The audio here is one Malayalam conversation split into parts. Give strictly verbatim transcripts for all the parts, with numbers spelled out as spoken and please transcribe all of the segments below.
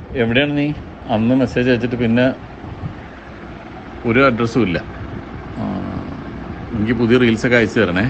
എവിടെയാണ് നീ? അന്ന് മെസ്സേജ് അയച്ചിട്ട് പിന്നെ ഒരു അഡ്രസ്സും ഇല്ല. എനിക്ക് പുതിയ റീൽസൊക്കെ അയച്ചു തരണേ.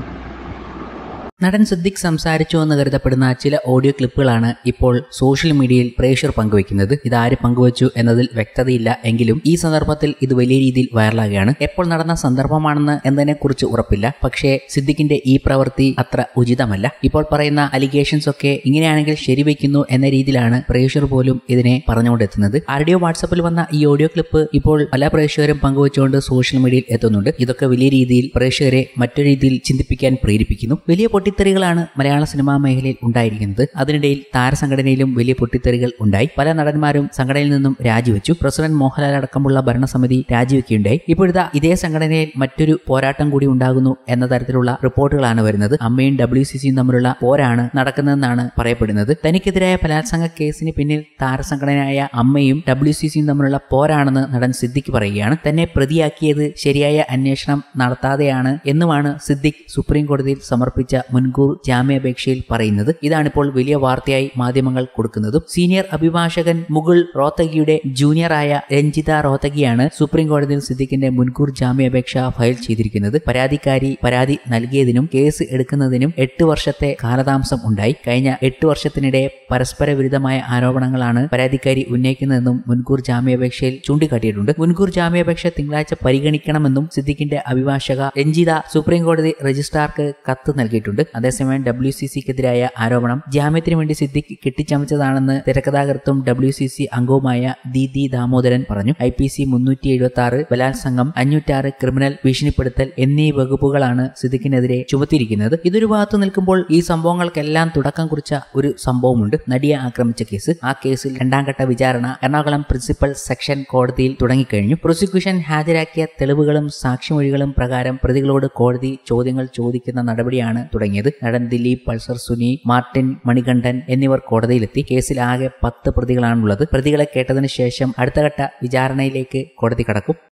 നടൻ സിദ്ദിഖ് സംസാരിച്ചു എന്ന് കരുതപ്പെടുന്ന ചില ഓഡിയോ ക്ലിപ്പുകളാണ് ഇപ്പോൾ സോഷ്യൽ മീഡിയയിൽ പ്രേക്ഷകർ പങ്കുവയ്ക്കുന്നത്. ഇതാര് പങ്കുവച്ചു എന്നതിൽ വ്യക്തതയില്ല എങ്കിലും ഈ സന്ദർഭത്തിൽ ഇത് വലിയ രീതിയിൽ വൈറലാകുകയാണ്. എപ്പോൾ നടന്ന സന്ദർഭമാണെന്ന് എന്നതിനെക്കുറിച്ച് ഉറപ്പില്ല. പക്ഷേ സിദ്ദിഖിന്റെ ഈ പ്രവൃത്തി അത്ര ഉചിതമല്ല. ഇപ്പോൾ പറയുന്ന അലിഗേഷൻസ് ഒക്കെ ഇങ്ങനെയാണെങ്കിൽ ശരിവയ്ക്കുന്നു എന്ന രീതിയിലാണ് പ്രേക്ഷകർ പോലും ഇതിനെ പറഞ്ഞുകൊണ്ടെത്തുന്നത്. ആരുടെയോ വാട്സാപ്പിൽ വന്ന ഈ ഓഡിയോ ക്ലിപ്പ് ഇപ്പോൾ പല പ്രേക്ഷകരും പങ്കുവച്ചുകൊണ്ട് സോഷ്യൽ മീഡിയയിൽ എത്തുന്നുണ്ട്. ഇതൊക്കെ വലിയ രീതിയിൽ പ്രേക്ഷകരെ മറ്റൊരു രീതിയിൽ ചിന്തിപ്പിക്കാൻ പ്രേരിപ്പിക്കുന്നു. വലിയ പൊട്ടിത്തെറികളാണ് മലയാള സിനിമാ മേഖലയിൽ ഉണ്ടായിരിക്കുന്നത്. അതിനിടയിൽ താരസംഘടനയിലും വലിയ പൊട്ടിത്തെറികൾ ഉണ്ടായി. പല നടന്മാരും സംഘടനയിൽ നിന്നും രാജിവെച്ചു. പ്രസിഡന്റ് മോഹൻലാൽ അടക്കമുള്ള ഭരണസമിതി രാജിവെക്കുകയുണ്ടായി. ഇപ്പോഴത്തെ ഇതേ സംഘടനയിൽ മറ്റൊരു പോരാട്ടം കൂടി ഉണ്ടാകുന്നു എന്ന തരത്തിലുള്ള റിപ്പോർട്ടുകളാണ് വരുന്നത്. അമ്മയും ഡബ്ല്യു സി സിയും തമ്മിലുള്ള പോരാണ് നടക്കുന്നതെന്നാണ് പറയപ്പെടുന്നത്. തനിക്കെതിരായ ബലാത്സംഗ കേസിന് പിന്നിൽ താരസംഘടനയായ അമ്മയും ഡബ്ല്യു സി സിയും തമ്മിലുള്ള പോരാണെന്ന് നടൻ സിദ്ദിഖ് പറയുകയാണ്. തന്നെ പ്രതിയാക്കിയത് ശരിയായ അന്വേഷണം നടത്താതെയാണ് എന്നുമാണ് സിദ്ദിഖ് സുപ്രീം കോടതിയിൽ സമർപ്പിച്ച മുൻകൂർ ജാമ്യാപേക്ഷയിൽ പറയുന്നത്. ഇതാണിപ്പോൾ വലിയ വാർത്തയായി മാധ്യമങ്ങൾ കൊടുക്കുന്നതും. സീനിയർ അഭിഭാഷകൻ മുകുൾ റോത്തഗിയുടെ ജൂനിയറായ രഞ്ജിത റോത്തഗിയാണ് സുപ്രീം കോടതിയിൽ സിദ്ദിഖിന്റെ മുൻകൂർ ജാമ്യാപേക്ഷ ഫയൽ ചെയ്തിരിക്കുന്നത്. പരാതിക്കാരി പരാതി നൽകിയതിനും കേസ് എടുക്കുന്നതിനും എട്ട് വർഷത്തെ കാലതാമസം ഉണ്ടായി. കഴിഞ്ഞ എട്ട് വർഷത്തിനിടെ പരസ്പര വിരുദ്ധമായ ആരോപണങ്ങളാണ് പരാതിക്കാരി ഉന്നയിക്കുന്നതെന്നും മുൻകൂർ ജാമ്യാപേക്ഷയിൽ ചൂണ്ടിക്കാട്ടിയിട്ടുണ്ട്. മുൻകൂർ ജാമ്യാപേക്ഷ തിങ്കളാഴ്ച പരിഗണിക്കണമെന്നും സിദ്ദിഖിന്റെ അഭിഭാഷക രഞ്ജിത സുപ്രീം കോടതി രജിസ്ട്രാർക്ക് കത്ത് നൽകിയിട്ടുണ്ട്. അതേസമയം ഡബ്ല്യു സി സിക്കെതിരായ ആരോപണം ജാമ്യത്തിന് വേണ്ടി സിദ്ദിഖ് കെട്ടിച്ചമച്ചതാണെന്ന് തിരക്കഥാകൃത്തും ഡബ്ല്യു സി സി അംഗവുമായ ദീദി ദാമോദരൻ പറഞ്ഞു. ഐ പി സി മുന്നൂറ്റി എഴുപത്തി ആറ് ബലാത്സംഗം, അഞ്ഞൂറ്റാറ് ക്രിമിനൽ ഭീഷണിപ്പെടുത്തൽ എന്നീ വകുപ്പുകളാണ് സിദ്ദിഖിനെതിരെ ചുമത്തിയിരിക്കുന്നത്. ഇതൊരു ഭാഗത്ത് നിൽക്കുമ്പോൾ ഈ സംഭവങ്ങൾക്കെല്ലാം തുടക്കം കുറിച്ച ഒരു സംഭവമുണ്ട്. നടിയെ ആക്രമിച്ച കേസ്. ആ കേസിൽ രണ്ടാം ഘട്ട വിചാരണ എറണാകുളം പ്രിൻസിപ്പൽ സെക്ഷൻ കോടതിയിൽ തുടങ്ങിക്കഴിഞ്ഞു. പ്രോസിക്യൂഷൻ ഹാജരാക്കിയ തെളിവുകളും സാക്ഷിമൊഴികളും പ്രകാരം പ്രതികളോട് കോടതി ചോദ്യങ്ങൾ ചോദിക്കുന്ന നടപടിയാണ് തുടങ്ങിയത്. നടൻ ദിലീപ്, പൾസർ സുനി, മാർട്ടിൻ, മണികണ്ഠൻ എന്നിവർ കോടതിയിലെത്തി. കേസിൽ ആകെ പത്ത് പ്രതികളാണുള്ളത്. പ്രതികളെ കേട്ടതിനു ശേഷം അടുത്ത ഘട്ട വിചാരണയിലേക്ക് കോടതി കടക്കും.